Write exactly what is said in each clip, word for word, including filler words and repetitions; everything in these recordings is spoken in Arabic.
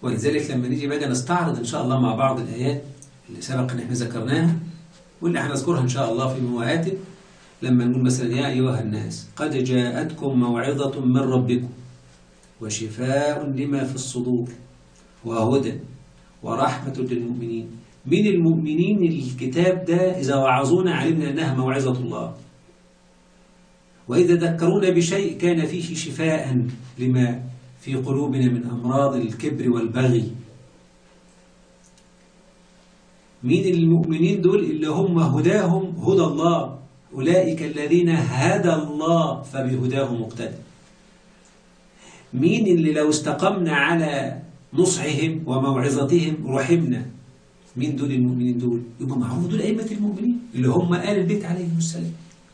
ولذلك لما نيجي بقى نستعرض إن شاء الله مع بعض الآيات اللي سبق إن احنا ذكرناها واللي هنذكرها إن شاء الله في مواتب، لما نقول مثلا يا أيها الناس قد جاءتكم موعظة من ربكم وشفاء لما في الصدور وهدى ورحمة للمؤمنين. من المؤمنين الكتاب ده إذا وعظونا علمنا أنها موعظة الله، وإذا ذكرونا بشيء كان فيه شفاء لما في قلوبنا من أمراض الكبر والبغي. مين المؤمنين دول؟ اللي هم هداهم هدى الله، أولئك الذين هدى الله فبهداه مقتدى. مين اللي لو استقمنا على نصحهم وموعظتهم رحمنا؟ مين دول المؤمنين دول؟ يبقى معهم دول أئمة المؤمنين اللي هم آل البيت عليهم السلام.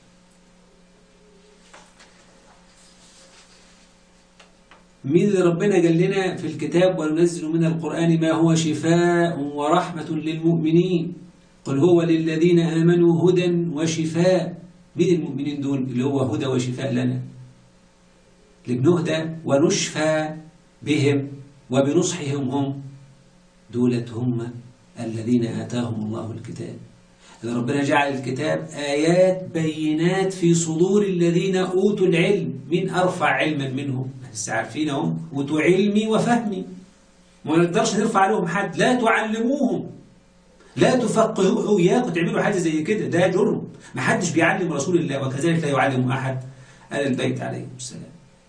مين اللي ربنا قال لنا في الكتاب وننزل من القرآن ما هو شفاء ورحمة للمؤمنين قل هو للذين آمنوا هدى وشفاء. مين المؤمنين دول اللي هو هدى وشفاء لنا؟ لبنهدى ونشفى بهم وبنصحهم هم دولة هم الذين آتاهم الله الكتاب. إذا ربنا جعل الكتاب آيات بينات في صدور الذين أوتوا العلم. من أرفع علما منهم؟ لسه عارفينهم أوتوا علمي وفهمي، وما نقدرش نرفع لهم حد. لا تعلموهم، لا تفقهوا إياكم تعملوا حاجة زي كده، ده جرم. ما حدش بيعلم رسول الله، وكذلك لا يعلم أحد آل البيت عليهم السلام.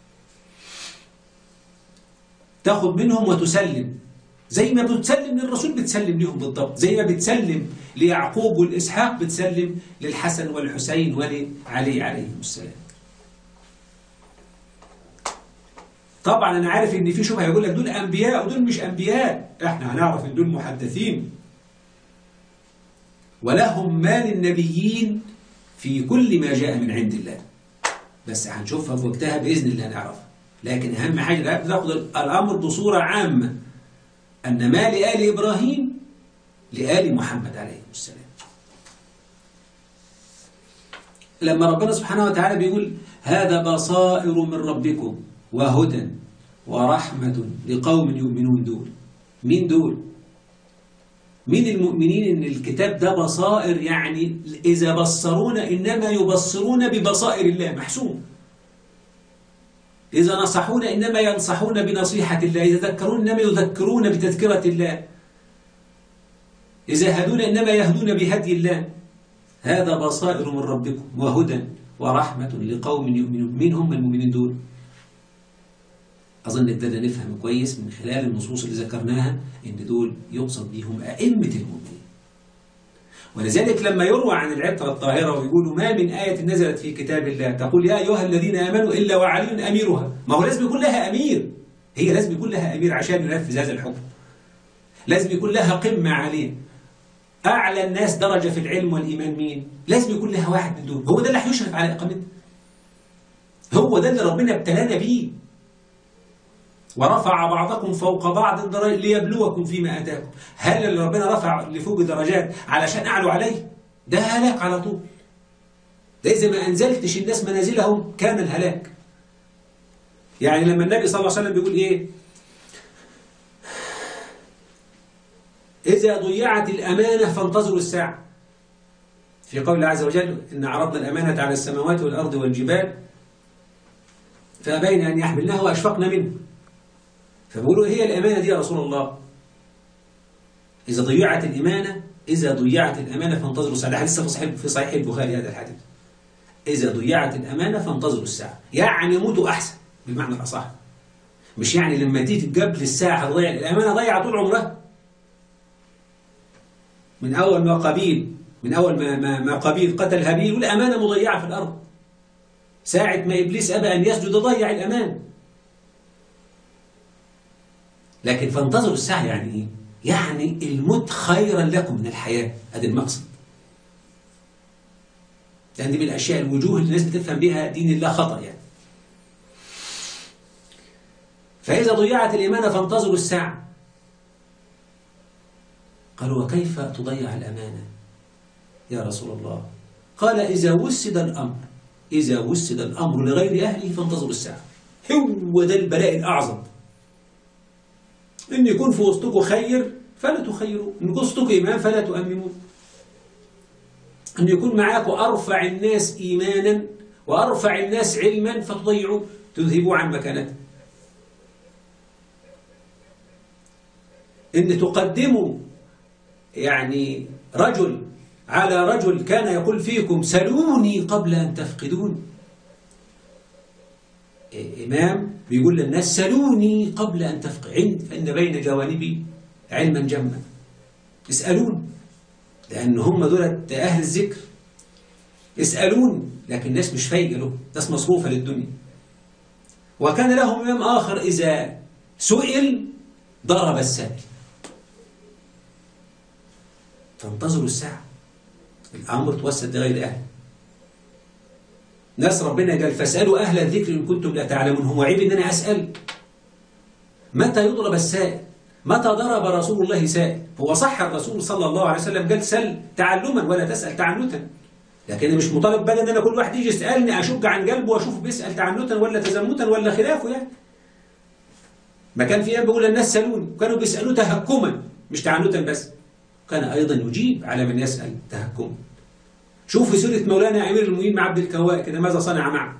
تاخد منهم وتسلم، زي ما بتسلم للرسول بتسلم لهم بالضبط، زي ما بتسلم ليعقوب والإسحاق بتسلم للحسن والحسين ولعلي عليهم السلام. طبعا أنا عارف إن في شبهة يقول لك دول أنبياء ودول مش أنبياء. إحنا هنعرف إن دول محدثين ولهم ما للنبيين في كل ما جاء من عند الله، بس هنشوفها في وقتها بإذن الله نعرفها. لكن أهم حاجة ناخد الأمر بصورة عامة أن ما لآل إبراهيم لآل محمد عليه السلام. لما ربنا سبحانه وتعالى بيقول هذا بصائر من ربكم وهدى ورحمة لقوم يؤمنون، دول مين دول؟ مين المؤمنين؟ إن الكتاب ده بصائر، يعني إذا بصرون إنما يبصرون ببصائر الله محسوم. إذا نصحون إنما ينصحون بنصيحة الله، إذا ذكرون إنما يذكرون بتذكرة الله، إذا هدون إنما يهدون بهدي الله. هذا بصائر من ربكم وهدى ورحمة لقوم يؤمنون. مين هم المؤمنين دول؟ أظن بدنا نفهم كويس من خلال النصوص اللي ذكرناها إن دول يقصد بهم أئمة المؤمنين. ولذلك لما يروى عن العترة الطاهرة ويقولوا ما من آية نزلت في كتاب الله تقول يا أيها الذين آمنوا إلا وعلي أميرها. ما هو لازم يكون لها أمير، هي لازم يكون لها أمير عشان ينفذ هذا الحكم. لازم يكون لها قمة عليه. أعلى الناس درجة في العلم والإيمان مين؟ لازم يكون لها واحد من دول. هو ده اللي هيشرف على إقامتها، هو ده اللي ربنا ابتلانا بيه. ورفع بعضكم فوق بعض درجات ليبلوكم فيما آتاكم. هل اللي ربنا رفع لفوق درجات علشان أعلوا عليه؟ ده هلاك على طول. ده إذا ما أنزلتش الناس منازلهم كان الهلاك. يعني لما النبي صلى الله عليه وسلم بيقول إيه؟ إذا ضيعت الأمانة فانتظروا الساعة. في قول الله عز وجل إن عرضنا الأمانة على السماوات والأرض والجبال فأبين أن يحملنها وأشفقنا منه. فبيقولوا هي الأمانة دي يا رسول الله؟ إذا ضيعت الأمانة إذا ضيعت الأمانة فانتظروا الساعة. ده حديث في صحيح في صحيح البخاري هذا الحديث. إذا ضيعت الأمانة فانتظروا الساعة، يعني موتوا أحسن بالمعنى الأصح. مش يعني لما تيجي قبل الساعة تضيع الأمانة ضيع طول عمرها. من أول ما قابيل من أول ما ما, ما قابيل قتل هابيل والأمانة مضيعة في الأرض. ساعة ما إبليس أبى أن يسجد ضيع الأمانة. لكن فانتظروا الساعة يعني إيه؟ يعني الموت خيرا لكم من الحياة. هذا المقصد. لأن دي من الأشياء الوجوه اللي الناس بتفهم بها دين الله خطأ يعني. فإذا ضيعت الإمانة فانتظروا الساعة. قالوا وكيف تضيع الأمانة يا رسول الله؟ قال إذا وسد الأمر إذا وسد الأمر لغير أهله فانتظروا الساعة. هو ده البلاء الأعظم. إن يكون في وسطكم خير فلا تخيروا، إن يكون وسطكم إمام فلا تؤمموا، أن يكون معاكم أرفع الناس إيمانا وأرفع الناس علما فتضيعوا تذهبوا عن مكانته، إن تقدموا يعني رجل على رجل كان يقول فيكم سلوني قبل أن تفقدون. إمام بيقول للناس سلوني قبل أن تفقد، فإن بين جوانبي علما جما، اسألون، لأن هم دول أهل الذكر، اسألون. لكن الناس مش فايقة له، ناس مصروفة للدنيا. وكان لهم إمام آخر إذا سئل ضرب السائل. فانتظروا الساعة، الأمر توسد لغير أهل. ناس ربنا قال فاسألوا أهل الذكر إن كنتم لا تعلمون. هو عيب إن أنا أسأل؟ متى يضرب السائل؟ متى ضرب رسول الله سائل؟ هو صح الرسول صلى الله عليه وسلم قال سل تعلما ولا تسأل تعنتا، لكن مش مطالب بقى ان انا كل واحد يجي يسالني اشك عن قلبه واشوف بيسال تعنتا ولا تزمتا ولا خلافه. يعني ما كان في ايام بيقول الناس سالوني، كانوا بيسالوه تهكما مش تعنتا بس، كان ايضا يجيب على من يسال تهكما. شوف في سوره مولانا امير المؤمنين مع عبد الكواء كده ماذا صنع معه.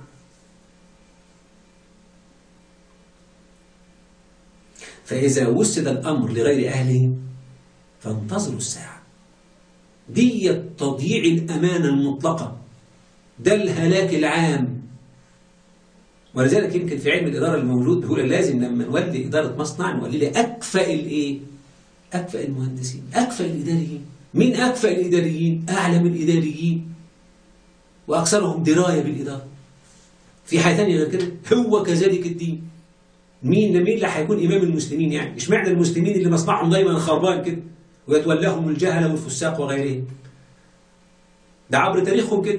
فإذا وسد الأمر لغير أهله فانتظروا الساعة. دي تضييع الأمانة المطلقة، ده الهلاك العام. ولذلك يمكن في علم الإدارة الموجود بيقول لازم لما نولي إدارة مصنع نولي لي أكفأ الإيه؟ أكفأ المهندسين، أكفأ الإداريين. مين أكفأ الإداريين؟ أعلم الإداريين وأكثرهم دراية بالإدارة. في حاجة ثانية غير كده؟ هو كذلك الدين. مين مين اللي هيكون إمام المسلمين؟ يعني اشمعنى المسلمين اللي مصنعهم دايما خربان كده ويتولاهم الجهل والفساق وغيرهم؟ ده عبر تاريخهم كده.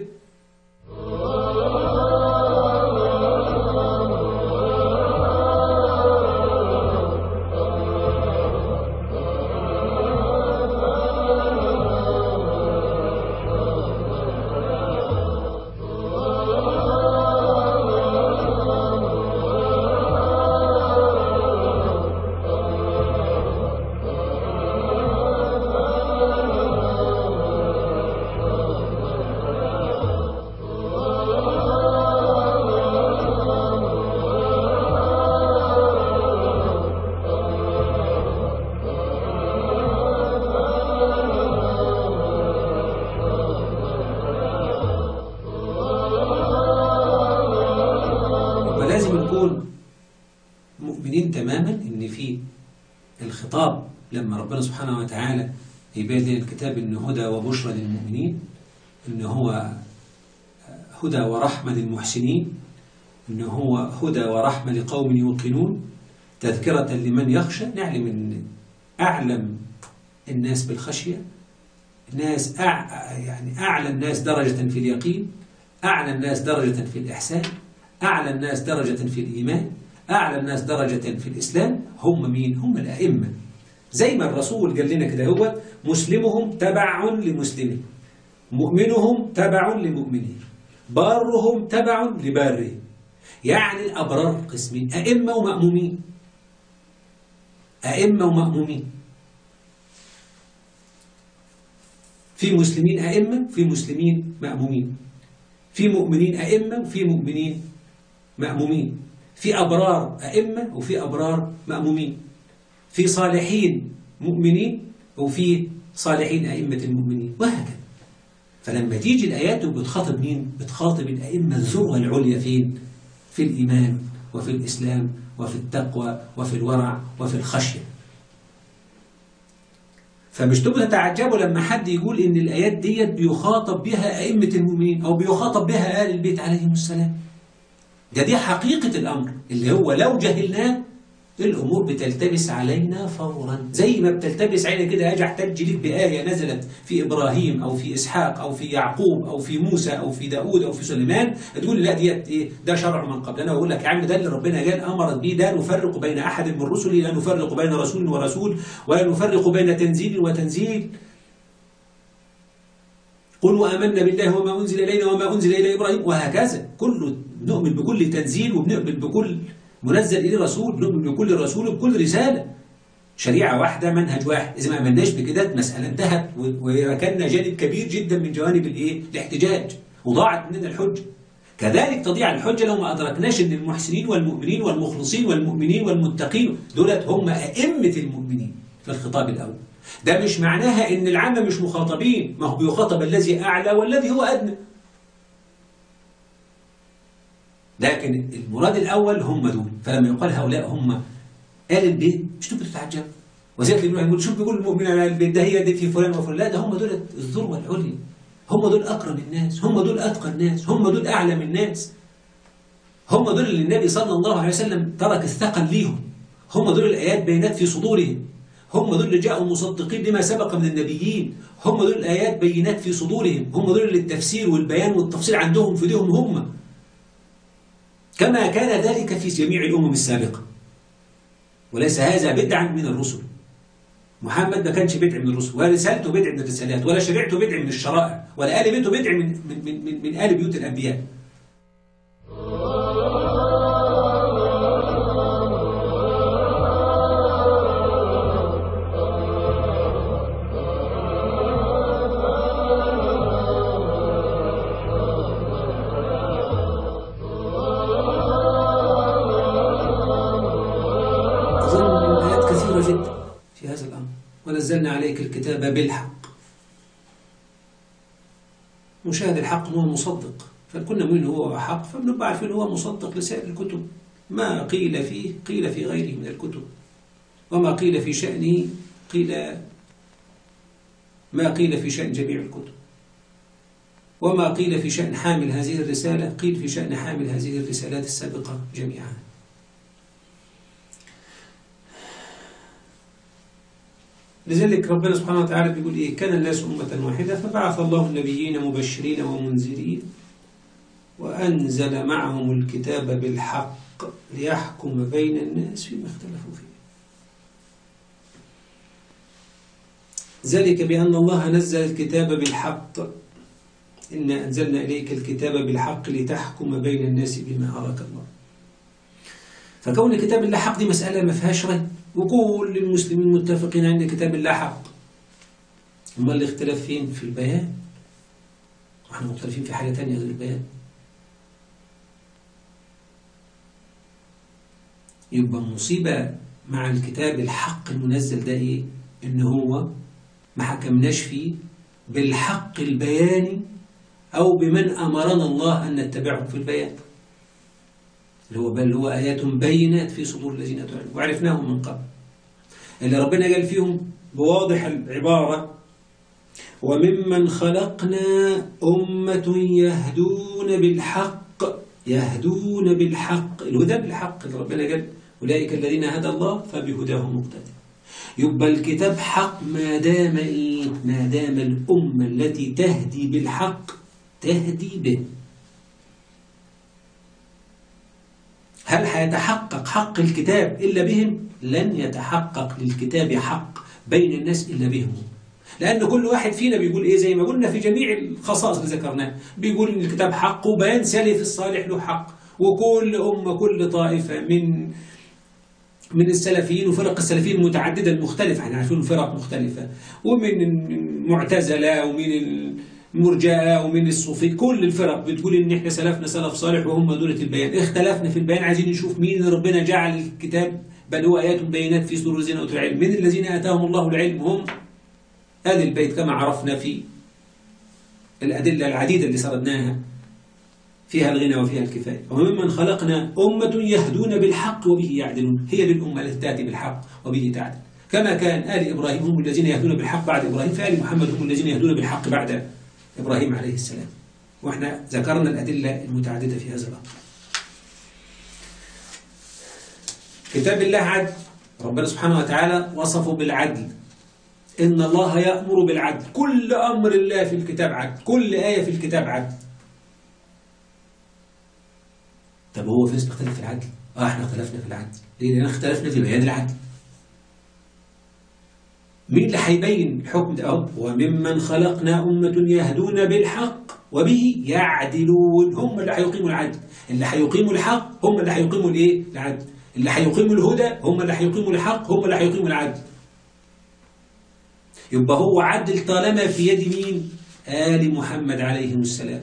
تماما ان في الخطاب لما ربنا سبحانه وتعالى يبين لنا الكتاب انه هدى وبشرى للمؤمنين، انه هو هدى ورحمه للمحسنين، انه هو هدى ورحمه لقوم يوقنون، تذكره لمن يخشى. نعلم ان اعلم الناس بالخشيه، الناس أع... يعني اعلى الناس درجه في اليقين، اعلى الناس درجه في الاحسان، اعلى الناس درجه في الايمان، أعلى الناس درجة في الإسلام هم مين؟ هم الأئمة. زي ما الرسول قال لنا كده، هو مسلمهم تبع لمسلمه، مؤمنهم تبع لمؤمنه، بارهم تبع لباره. يعني الأبرار قسمين، أئمة ومأمومين. أئمة ومأمومين. في مسلمين أئمة، في مسلمين مأمومين، في مؤمنين أئمة وفي مؤمنين مأمومين، في أبرار أئمة وفي أبرار مأمومين، في صالحين مؤمنين وفي صالحين أئمة المؤمنين، وهكذا. فلما تيجي الآيات بتخاطب مين؟ بتخاطب الأئمة الذروة العليا فين؟ في الإيمان وفي الإسلام وفي التقوى وفي الورع وفي الخشية. فمش تبقوا تتعجبوا لما حد يقول إن الآيات ديت بيخاطب بها أئمة المؤمنين أو بيخاطب بها آل البيت عليهم السلام. ده دي حقيقة الأمر اللي هو لو جهلناه الأمور بتلتبس علينا فورا، زي ما بتلتبس علينا كده. أجي أحتج لك بآية نزلت في إبراهيم أو في إسحاق أو في يعقوب أو في موسى أو في داود أو في سليمان، تقول لا ديت إيه؟ ده شرع من قبلنا. وأقول لك يا عم ده اللي ربنا قال أمرت به، لا نفرق بين أحد من رسله، لا نفرق بين رسول ورسول، ولا نفرق بين تنزيل وتنزيل. قل آمنا بالله وما أنزل إلينا وما أنزل إلى إبراهيم، وهكذا. كله نؤمن بكل تنزيل وبنؤمن بكل منزل إليه رسول، بنؤمن بكل رسول وبكل رسالة. شريعة واحدة منهج واحد. إذا ما آمناش بكده المسألة انتهت وركننا جانب كبير جدا من جوانب الإيه؟ الاحتجاج وضاعت مننا الحجة. كذلك تضيع الحجة لو ما أدركناش أن المحسنين والمؤمنين والمخلصين والمؤمنين والمتقين دولت هم أئمة المؤمنين في الخطاب الأول. ده مش معناها أن العامة مش مخاطبين، ما هو بيخاطب الذي أعلى والذي هو أدنى. لكن المراد الأول هم دول. فلما يقال هؤلاء هم آل البيت مش تبقى تتعجب. وزيادة ابن يقول شوف بيقول المؤمنين على آل البيت ده هي دي في فلان وفلان. لا، ده هم دول الذروة العليا، هم دول أكرم الناس، هم دول أتقى الناس، هم دول أعلم الناس، هم دول اللي النبي صلى الله عليه وسلم ترك الثقل ليهم، هم دول الآيات بينات في صدورهم، هم دول اللي جاءوا مصدقين لما سبق من النبيين، هم دول الآيات بينات في صدورهم، هم دول اللي التفسير والبيان والتفصيل عندهم في ايديهم هم، كما كان ذلك في جميع الأمم السابقة. وليس هذا بدعا من الرسل. محمد ما كانش بدع من الرسل، ولا رسالته بدع من الرسالات، ولا شريعته بدع من الشرائع، ولا آل بيته بدع من من من من, من آل بيوت الأنبياء. أظن من آيات كثيرة جدا في هذا الأمر. ونزلنا عليك الكتاب بالحق. مشاهد الحق هو مصدق، فكنا من هو حق فبنبقى عارفين هو مصدق لسائر الكتب. ما قيل فيه قيل في غيره من الكتب، وما قيل في شأنه قيل ما قيل في شأن جميع الكتب، وما قيل في شأن حامل هذه الرسالة قيل في شأن حامل هذه الرسالات السابقة جميعا. لذلك ربنا سبحانه وتعالى بيقول إيه؟ كان الناس أمة واحدة فبعث الله النبيين مبشرين ومنذرين وأنزل معهم الكتاب بالحق ليحكم بين الناس فيما اختلفوا فيه. ذلك بأن الله نزل الكتاب بالحق، إنا أنزلنا إليك الكتاب بالحق لتحكم بين الناس بما أراك الله. فكون كتاب الله حق دي مسألة ما فيهاش ريب، وكل المسلمين متفقين عند كتاب الله حق. أما الاختلاف فين؟ في البيان. وإحنا مختلفين في حاجة تانية غير البيان. يبقى مصيبة مع الكتاب الحق المنزل ده إيه؟ إن هو ما حكمناش فيه بالحق البياني أو بمن أمرنا الله أن نتبعه في البيان، اللي هو بل هو آيات بينات في صدور الذين أوتوا العلم وعرفناهم من قبل. اللي ربنا قال فيهم بواضح العبارة وممن خلقنا أمة يهدون بالحق، يهدون بالحق، الهدى بالحق اللي ربنا قال أولئك الذين هدى الله فبهداه مقتدى. يبقى الكتاب حق ما دام إيه؟ ما دام الأمة التي تهدي بالحق تهدي به. هل هيتحقق حق الكتاب إلا بهم؟ لن يتحقق للكتاب حق بين الناس إلا بهم، لأن كل واحد فينا بيقول إيه؟ زي ما قلنا في جميع الخصائص اللي ذكرناها، بيقول إن الكتاب حق وبيان سلف الصالح له حق، وكل أمة كل طائفة من من السلفيين وفرق السلفيين المتعددة المختلفة، احنا عارفين فرق مختلفة، ومن المعتزلة ومن المرجئة ومن الصوفية، كل الفرق بتقول ان احنا سلفنا سلف صالح وهم دولة البيان. اختلفنا في البيان، عايزين نشوف مين ربنا جعل الكتاب بل هو آيات بينات في صدور الذين أوتوا العلم. من الذين آتاهم الله العلم هم أهل البيت كما عرفنا في الأدلة العديدة اللي سردناها فيها الغنى وفيها الكفاية. وممن خلقنا أمة يهدون بالحق وبه يعدلون، هي للأمة التي تأتي بالحق وبه تعدل. كما كان آل إبراهيم هم الذين يهدون بالحق بعد إبراهيم، فآل محمد هم الذين يهدون بالحق بعد إبراهيم عليه السلام. وإحنا ذكرنا الأدلة المتعددة في هذا الأمر. كتاب الله عدل، ربنا سبحانه وتعالى وصفه بالعدل، إن الله يأمر بالعدل، كل أمر الله في الكتاب عدل، كل آية في الكتاب عدل. طب هو في ناس بتختلف في العدل؟ اه احنا اختلفنا في العدل، ليه؟ لأن اختلفنا في بيان العدل. مين اللي هيبين الحكم ده؟ اهو وممن خلقنا أمة يهدون بالحق وبه يعدلون، هم اللي هيقيموا العدل، اللي هيقيموا الحق هم اللي هيقيموا الايه؟ العدل. اللي هيقيموا الهدى هم اللي هيقيموا الحق، هم اللي هيقيموا العدل. يبقى هو عدل طالما في يد مين؟ آل محمد عليهم السلام.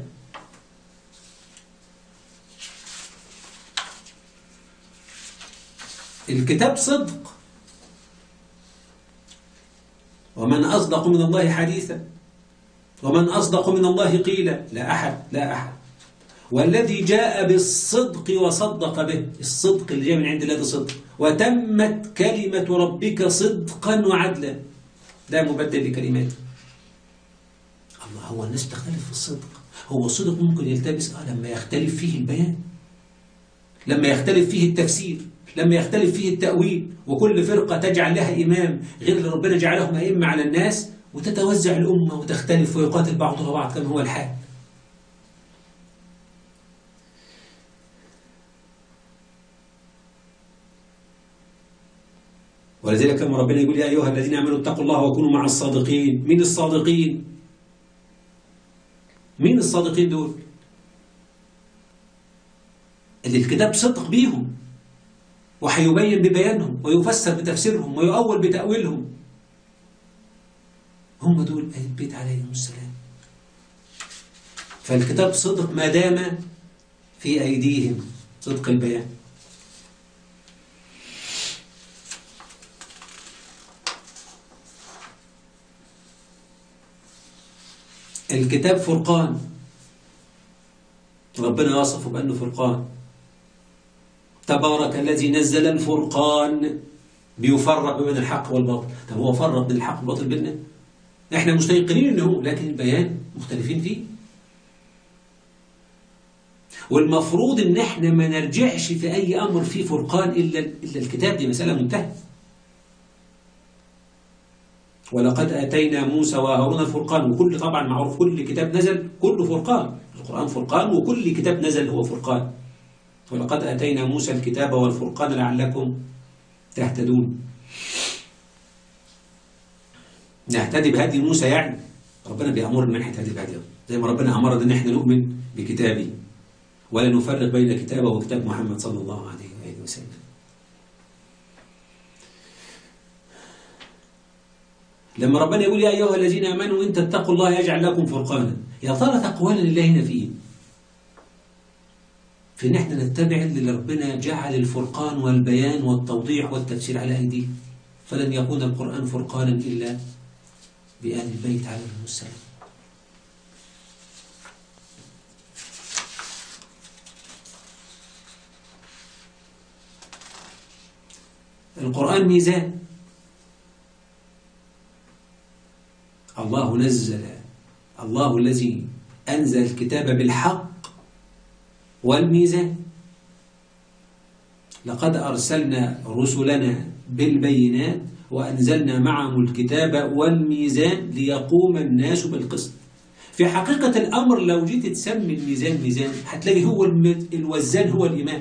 الكتاب صدق، ومن أصدق من الله حديثا، ومن أصدق من الله قيلا، لا أحد لا أحد. والذي جاء بالصدق وصدق به، الصدق اللي جاء من عند الله صدق، وتمت كلمة ربك صدقا وعدلا، لا مبدل لكلماته. الله، هو الناس تختلف في الصدق. هو الصدق ممكن يلتبس آه لما يختلف فيه البيان، لما يختلف فيه التفسير، لما يختلف فيه التأويل، وكل فرقة تجعل لها إمام غير اللي ربنا جعلهم أئمة على الناس، وتتوزع الأمة وتختلف ويقاتل بعضها بعض كما هو الحال. ولذلك لما ربنا يقول يا أيها الذين آمنوا اتقوا الله وكونوا مع الصادقين، مين الصادقين؟ مين الصادقين دول؟ اللي الكتاب صدق بيهم، وحيبين ببيانهم، ويفسر بتفسيرهم، ويؤول بتأويلهم. هم دول أهل البيت عليهم السلام. فالكتاب صدق ما دام في أيديهم، صدق البيان. الكتاب فرقان، ربنا وصفه بأنه فرقان. تبارك الذي نزل الفرقان، بيفرق بين الحق والباطل. طب هو فرق بين الحق والباطل بيننا؟ احنا مستيقنين انه، لكن البيان مختلفين فيه. والمفروض ان احنا ما نرجعش في اي امر فيه فرقان الا الا الكتاب، دي مسألة منتهى. ولقد آتينا موسى وهارون الفرقان، وكل طبعا معروف كل كتاب نزل كله فرقان، القرآن فرقان، وكل كتاب نزل هو فرقان. ولقد آتينا موسى الكتاب والفرقان لعلكم تهتدون. نهتدي بهدي موسى، يعني ربنا بيأمرنا ان احنا نهتدي بهديه، زي ما ربنا أمرنا ان احنا نؤمن بكتابه ولا نفرق بين كتابه وكتاب محمد صلى الله عليه وآله وسلم. لما ربنا يقول يا أيها الذين آمنوا إن تتقوا الله يجعل لكم فرقانا، يا ترى تقوانا لله هنا فيه؟ في إن احنا نتبع اللي ربنا جعل الفرقان والبيان والتوضيح والتفسير على أيديه. فلن يكون القرآن فرقانا إلا بآل البيت عليهم السلام. القرآن ميزان. الله نزل، الله الذي أنزل الكتاب بالحق والميزان. لقد أرسلنا رسلنا بالبينات وأنزلنا معهم الكتاب والميزان ليقوم الناس بالقسط. في حقيقة الأمر لو جيت تسمي الميزان ميزان، هتلاقي هو الوزان هو الإمام،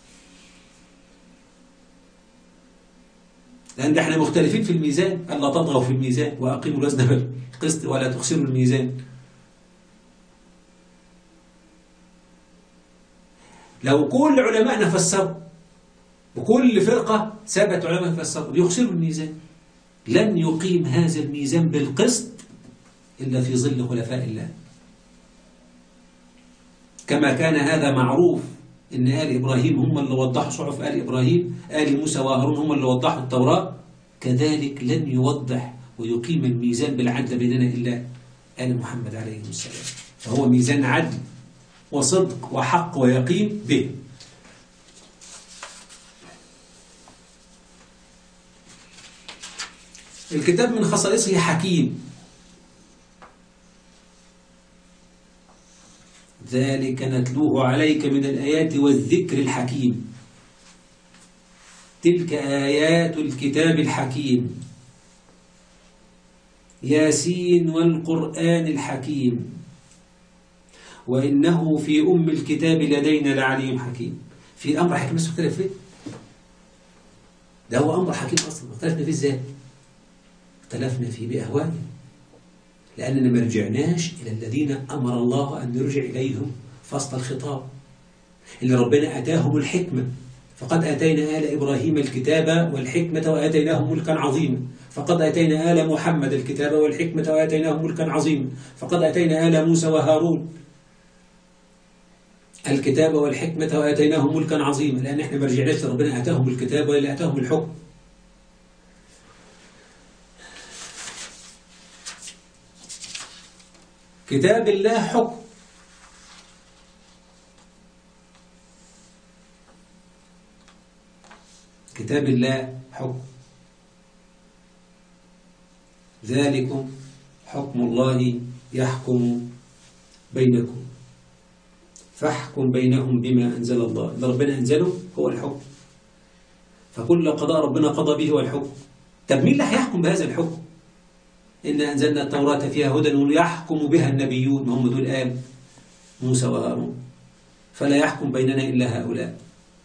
لأن احنا مختلفين في الميزان. ألا تطغوا في الميزان وأقيموا الوزن بالقسط ولا تخسروا الميزان. لو كل علماءنا فسروا وكل فرقة ثبت علماء فسروا ليخسروا الميزان، لن يقيم هذا الميزان بالقسط إلا في ظل خلفاء الله. كما كان هذا معروف إن آل إبراهيم هم اللي وضحوا صحف آل إبراهيم، آل موسى وهارون هم اللي وضحوا التوراة، كذلك لن يوضح ويقيم الميزان بالعدل بيننا إلا آل محمد عليه السلام. فهو ميزان عدل وصدق وحق ويقين به. الكتاب من خصائصه حكيم، ذلك نتلوه عليك من الآيات والذكر الحكيم. تلك آيات الكتاب الحكيم، ياسين والقرآن الحكيم، وإنه في أم الكتاب لدينا لعلي حكيم. في أمر حكيم بس اختلف فيه، ده هو أمر حكيم أصلا. اختلفنا فيه إزاي؟ اختلفنا فيه بأهوائنا، لأننا ما رجعناش إلى الذين أمر الله أن نرجع إليهم فصل الخطاب، اللي ربنا أتاهم الحكمة فقد آتينا آل إبراهيم الكتاب والحكمة وآتيناهم ملكا عظيما، فقد آتينا آل محمد الكتاب والحكمة وآتيناهم ملكا عظيما، فقد آتينا آل موسى وهارون الكتاب والحكمة وآتيناهم ملكا عظيما، لأن احنا ما رجعناش ربنا آتاهم الكتاب ولا آتاهم الحكم. كتاب الله حكم، كتاب الله حكم، ذلكم حكم الله يحكم بينكم فاحكم بينهم بما أنزل الله. اللي ربنا أنزله هو الحكم، فكل قضاء ربنا قضى به هو الحكم. طب مين اللي هيحكم بهذا الحكم؟ إنا أنزلنا التوراة فيها هدى ويحكم بها النبيون، ما هم دول آل موسى وهارون، فلا يحكم بيننا إلا هؤلاء.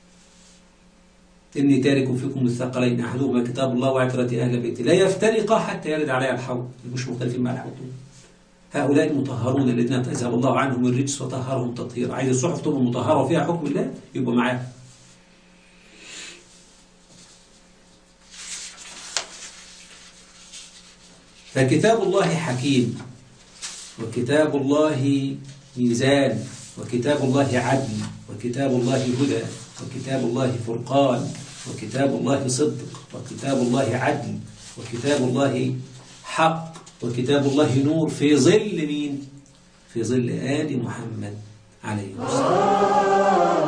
إني تارك فيكم الثقلين أحدهما كتاب الله وعترة أهل بيته لا يفترقا حتى يرد عليها الحوض. مش مختلفين مع الحوض. هؤلاء المطهرون الذين أذهب الله عنهم الرجس وطهرهم تطهيرا. عايز الصحف تبقى مطهرة وفيها حكم الله يبقى معاه. فكتاب الله حكيم، وكتاب الله ميزان، وكتاب الله عدل، وكتاب الله هدى، وكتاب الله فرقان، وكتاب الله صدق، وكتاب الله عدل، وكتاب الله حق، وكتاب الله نور، في ظل مين؟ في ظل آل محمد عليه الصلاة والسلام.